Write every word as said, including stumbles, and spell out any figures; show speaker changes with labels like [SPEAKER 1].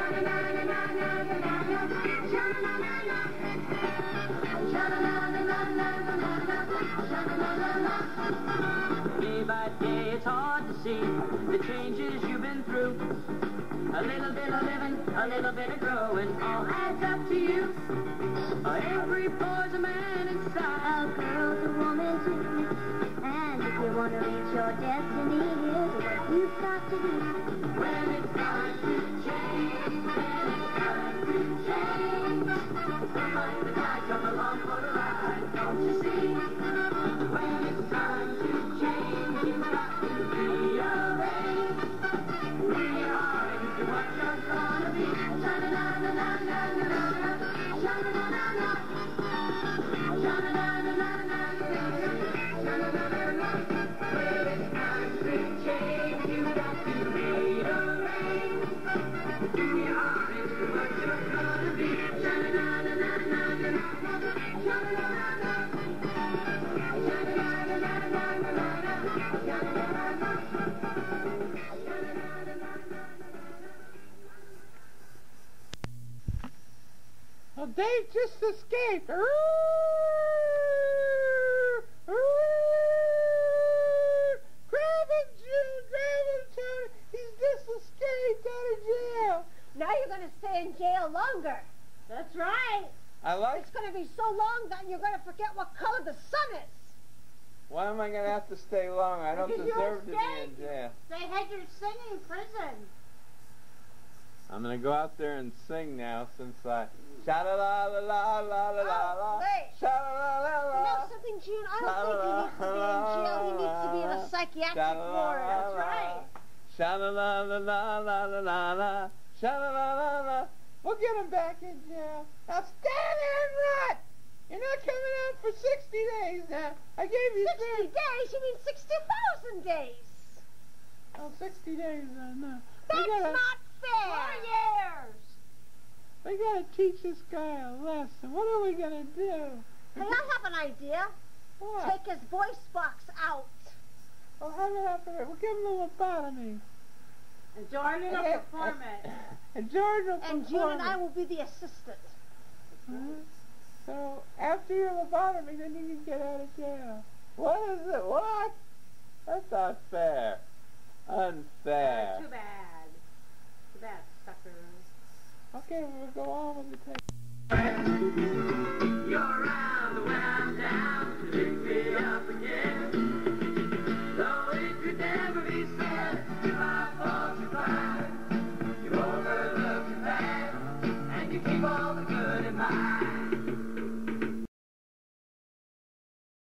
[SPEAKER 1] Day by day it's hard to see the changes you've been through. A little bit of living, a little bit of growing, all adds up to you. Every boy's a man inside,
[SPEAKER 2] A girl's a woman too. And if you want to reach your destiny, here's what you've got to do.
[SPEAKER 1] when it's time to change, when it's time to change. Don't let the guy come along for the ride, don't you see? When it's time to change, you've got to rearrange. Rearrange to what you're gonna be. Sha-na-na-na-na-na-na-na, sha-na-na-na-na, sha-na-na-na-na-na-na, sha-na-na-na-na. When it's time to change, you've got to rearrange. Rearrange to what you're gonna be. Sha-na-na-na-na-na-na, sha-na-na-na-na,
[SPEAKER 3] Well, Dave just escaped. Grab him, June. Grab him, Tony. He's just escaped out of jail.
[SPEAKER 4] Now you're going to stay in jail longer. That's right.
[SPEAKER 3] I like.
[SPEAKER 4] It's going to be so long that you're going to forget what color the sun is.
[SPEAKER 3] Why am I going to have to stay long? I don't
[SPEAKER 4] Because you
[SPEAKER 3] deserve to be in
[SPEAKER 4] escaped.
[SPEAKER 3] jail.
[SPEAKER 4] They had you singing prison.
[SPEAKER 3] I'm going to go out there and sing now since I... Sha-la-la-la-la-la-la-la-la.
[SPEAKER 4] Oh, wait.
[SPEAKER 3] Sha-la-la-la-la.
[SPEAKER 4] You know something, June? I don't think he needs to be in jail. He needs to be in a psychiatric ward. That's right.
[SPEAKER 3] Sha-la-la-la-la-la-la-la. Sha-la-la-la-la. We'll get him back in jail. Now stand there and rot. You're not coming out for sixty days now. I gave you
[SPEAKER 4] sixty days? You mean sixty thousand days?
[SPEAKER 3] Oh, sixty days, I know.
[SPEAKER 4] That's
[SPEAKER 3] gotta,
[SPEAKER 4] not fair. Four years.
[SPEAKER 3] We gotta teach this guy a lesson. What are we gonna do?
[SPEAKER 4] Hey, I have an idea.
[SPEAKER 3] What?
[SPEAKER 4] Take his voice box out.
[SPEAKER 3] Well, how did I forget? We'll give him a lobotomy.
[SPEAKER 4] And Jordan will
[SPEAKER 3] And-
[SPEAKER 4] perform it.
[SPEAKER 3] And George will
[SPEAKER 4] And
[SPEAKER 3] perform
[SPEAKER 4] June and I
[SPEAKER 3] it.
[SPEAKER 4] will be the assistant.
[SPEAKER 3] Huh? So, after your lobotomy, then you can get out of jail. What is it? What? That's not fair. Unfair.
[SPEAKER 4] Too bad. Too bad, suckers.
[SPEAKER 3] Okay, we'll go on with the tape.
[SPEAKER 1] you're around when I'm down to pick me up again. Though it could never be said if I falsified, you overlook the bad and you keep all the good in mind.